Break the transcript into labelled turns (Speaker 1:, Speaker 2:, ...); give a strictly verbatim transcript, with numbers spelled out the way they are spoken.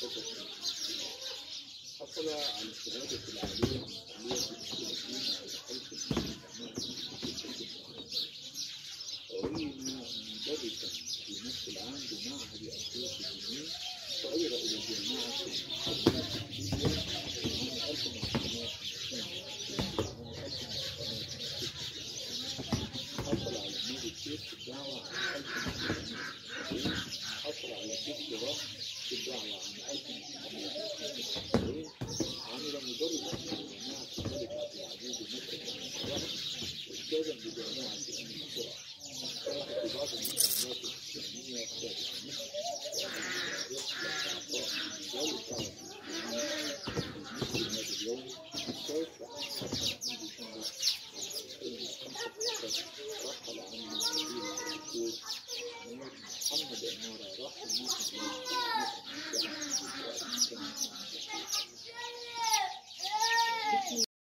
Speaker 1: حصل على الشهادة العالية من كلية الثلاثين على حيث رأينا مدرسا في نفس العام بمعهد أسيوط الديني صعد إلى الجامعة التكنولوجية عام ألف وتسعمائة وخمسين حصل على ماجستير في الدعوة عام ألف وتسعمائة وتسعين حصل على دكتوراه في الدعوة عام ألف وتسعمائة وتسعين عمل مدرسا في جامعة الملك عبد العزيز مكة المكرمة أستاذا بجامعة